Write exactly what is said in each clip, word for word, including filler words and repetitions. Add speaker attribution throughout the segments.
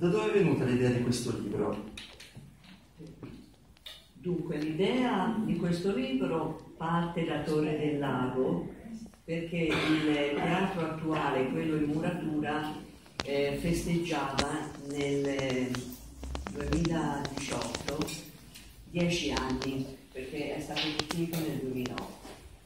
Speaker 1: Da dove è venuta l'idea di questo libro?
Speaker 2: Dunque, l'idea di questo libro parte da Torre del Lago, perché il teatro attuale, quello in muratura, eh, festeggiava nel duemiladiciotto dieci anni, perché è stato costruito nel duemilaotto.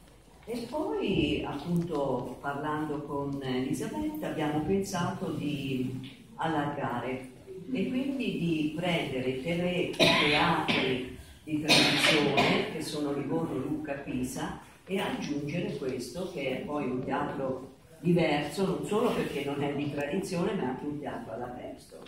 Speaker 2: E poi, appunto, parlando con Elisabetta, abbiamo pensato di allargare e quindi di prendere i tre teatri di tradizione, che sono Livorno, Lucca, Pisa, e aggiungere questo, che è poi un teatro diverso, non solo perché non è di tradizione, ma anche un teatro all'aperto.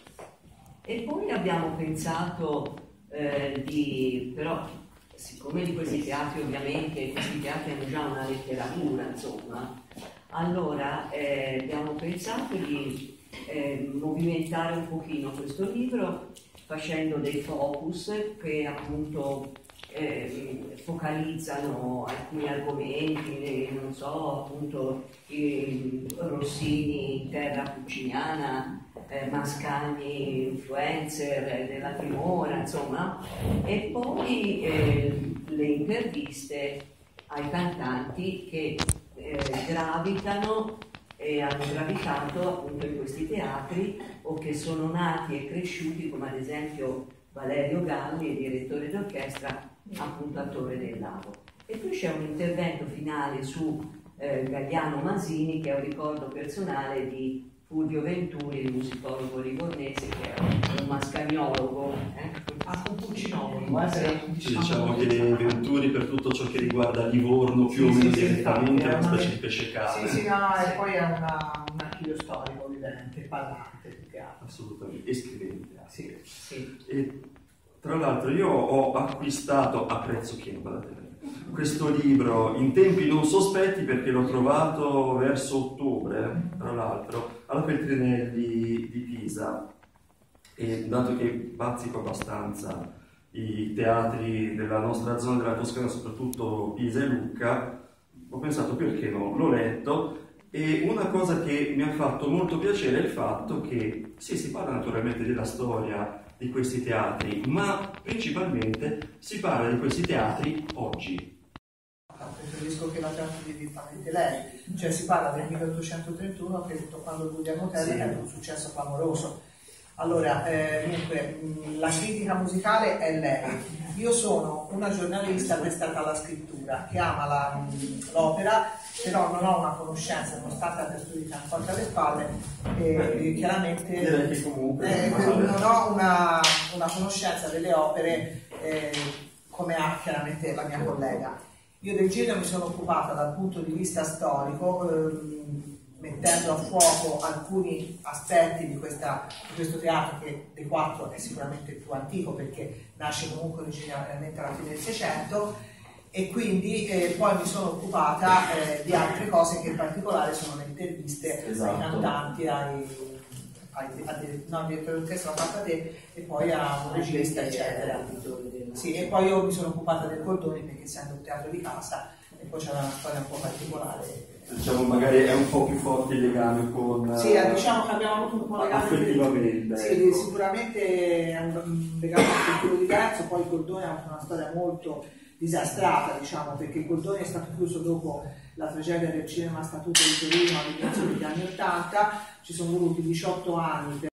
Speaker 2: E poi abbiamo pensato eh, di, però, siccome di questi teatri ovviamente, questi teatri hanno già una letteratura, insomma, allora eh, abbiamo pensato di eh, movimentare un pochino questo libro facendo dei focus che appunto eh, focalizzano alcuni argomenti, non so, appunto i Rossini, terra pucciniana, eh, Mascagni, influencer eh, della Primora, insomma, e poi eh, le interviste ai cantanti che eh, gravitano e hanno gravitato appunto in questi teatri o che sono nati e cresciuti, come ad esempio Valerio Galli, direttore d'orchestra appunto a Torre del Lago. E poi c'è un intervento finale su eh, Gagliano Masini, che è un ricordo personale di Fulvio Venturi, il musicologo livornese, che è un mascagnologo, eh?
Speaker 3: Ah, un puccinologo, eh?
Speaker 1: Sì, diciamo che Venturi, per tutto ciò che riguarda Livorno, più o
Speaker 3: sì,
Speaker 1: meno
Speaker 3: sì,
Speaker 1: direttamente,
Speaker 3: sì,
Speaker 1: è una
Speaker 3: una...
Speaker 1: specie di pesce cane.
Speaker 3: Sì, sì, no, e poi è una, un archivio storico, evidente, parlante, più che altro.
Speaker 1: Assolutamente, e scrivente.
Speaker 3: Sì, sì.
Speaker 1: E, tra l'altro io ho acquistato a prezzo pieno, guardate, questo libro in tempi non sospetti, perché l'ho trovato verso ottobre, tra l'altro, alla Feltrinelli di Pisa, e dato che bazzico abbastanza i teatri della nostra zona della Toscana, soprattutto Pisa e Lucca, ho pensato perché no, l'ho letto, e una cosa che mi ha fatto molto piacere è il fatto che sì, si parla naturalmente della storia di questi teatri, ma principalmente si parla di questi teatri oggi.
Speaker 3: Preferisco che la tratti direttamente lei, cioè si parla del milleottocentotrentuno, che è tutto quando il Guglielmo Tell sì. È un successo clamoroso. Allora, eh, dunque, la critica musicale è lei. Io sono una giornalista prestata alla scrittura, che ama l'opera, però non ho una conoscenza, nonostante abbia studiato ancora alle spalle, e chiaramente
Speaker 1: comunque,
Speaker 3: eh, non ho una, una conoscenza delle opere eh, come ha chiaramente la mia collega. Io del genere mi sono occupata dal punto di vista storico, ehm, mettendo a fuoco alcuni aspetti di, questa, di questo teatro, che dei quattro è sicuramente il più antico, perché nasce comunque originariamente alla fine del Seicento, e quindi eh, poi mi sono occupata eh, di altre cose, che in particolare sono le interviste esatto. ai cantanti, ai, ai, ai, no, al direttore d'orchestra, a te, e poi a un regista, eccetera. Sì, e poi io mi sono occupata del Goldoni, perché essendo un teatro di casa, e poi c'era una storia un po' particolare.
Speaker 1: Diciamo magari è un po' più forte il legame con...
Speaker 3: Sì, diciamo che abbiamo avuto un po' legame...
Speaker 1: Affettivamente.
Speaker 3: Sì, ecco. Sicuramente è un legame affettivo diverso, poi il Goldoni ha avuto una storia molto disastrata, diciamo, perché il Goldoni è stato chiuso dopo la tragedia del cinema Statuto di Torino all'inizio degli anni ottanta, ci sono voluti diciotto anni per